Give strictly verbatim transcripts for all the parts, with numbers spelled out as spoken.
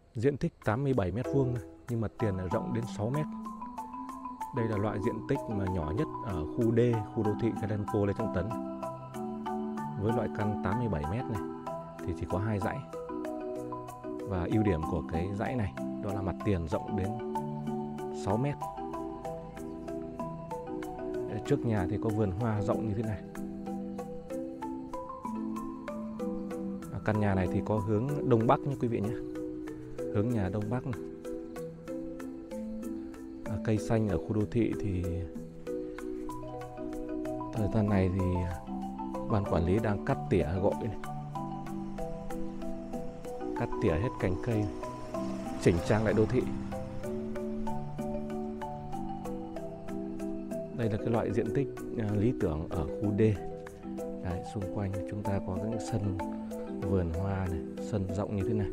Diện tích tám mươi bảy mét vuông nhưng mặt tiền là rộng đến sáu mét. Đây là loại diện tích mà nhỏ nhất ở khu D, khu đô thị Glencoe Lê Trọng Tấn. Với loại căn tám mươi bảy mét này thì chỉ có hai dãy. Và ưu điểm của cái dãy này đó là mặt tiền rộng đến sáu mét. Trước nhà thì có vườn hoa rộng như thế này. Căn nhà này thì có hướng đông bắc nha quý vị nhé. Hướng nhà đông bắc này. Cây xanh ở khu đô thị thì thời gian này thì ban quản lý đang cắt tỉa gội này. Cắt tỉa hết cành cây này, chỉnh trang lại đô thị. Đây là cái loại diện tích lý tưởng ở khu D. Đấy, xung quanh chúng ta có cái sân vườn hoa này, sân rộng như thế này.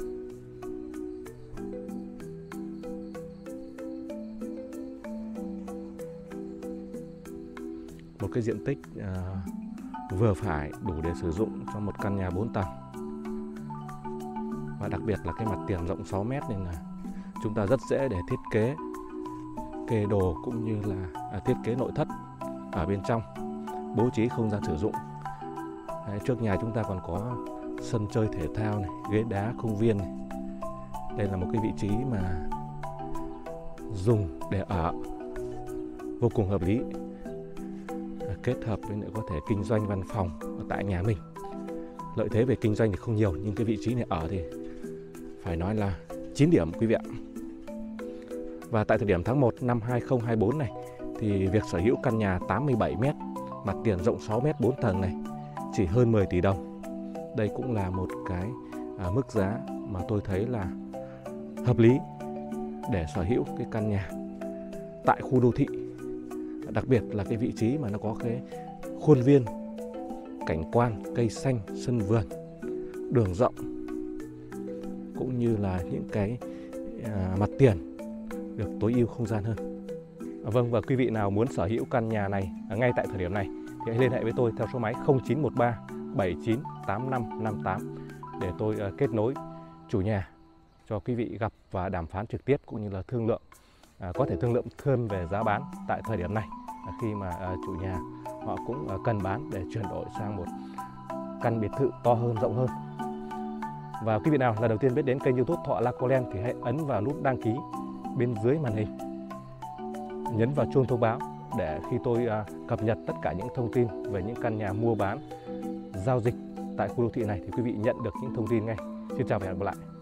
Một cái diện tích uh, vừa phải đủ để sử dụng cho một căn nhà bốn tầng. Và đặc biệt là cái mặt tiền rộng sáu mét nên là chúng ta rất dễ để thiết kế kê đồ cũng như là à, thiết kế nội thất ở bên trong, bố trí không gian sử dụng. Đấy, trước nhà chúng ta còn có sân chơi thể thao này, ghế đá, công viên này. Đây là một cái vị trí mà dùng để ở vô cùng hợp lý, kết hợp với nữa có thể kinh doanh văn phòng ở tại nhà mình. Lợi thế về kinh doanh thì không nhiều, nhưng cái vị trí này ở thì phải nói là chín điểm quý vị ạ. Và tại thời điểm tháng một năm hai nghìn không trăm hai mươi tư này thì việc sở hữu căn nhà tám mươi bảy mét, mặt tiền rộng sáu mét, bốn tầng này chỉ hơn mười tỷ đồng. Đây cũng là một cái à, mức giá mà tôi thấy là hợp lý để sở hữu cái căn nhà tại khu đô thị. Đặc biệt là cái vị trí mà nó có cái khuôn viên, cảnh quan, cây xanh, sân vườn, đường rộng, cũng như là những cái à, mặt tiền được tối ưu không gian hơn. À, vâng, và quý vị nào muốn sở hữu căn nhà này à, ngay tại thời điểm này thì hãy liên hệ với tôi theo số máy không chín một ba bảy chín tám năm năm tám để tôi à, kết nối chủ nhà cho quý vị gặp và đàm phán trực tiếp, cũng như là thương lượng, à, có thể thương lượng thêm về giá bán tại thời điểm này, à, khi mà à, chủ nhà họ cũng à, cần bán để chuyển đổi sang một căn biệt thự to hơn, rộng hơn. Và quý vị nào là đầu tiên biết đến kênh YouTube Thọ Lacolen thì hãy ấn vào nút đăng ký bên dưới màn hình, nhấn vào chuông thông báo để khi tôi à, cập nhật tất cả những thông tin về những căn nhà mua bán, giao dịch tại khu đô thị này thì quý vị nhận được những thông tin ngay. Xin chào và hẹn gặp lại.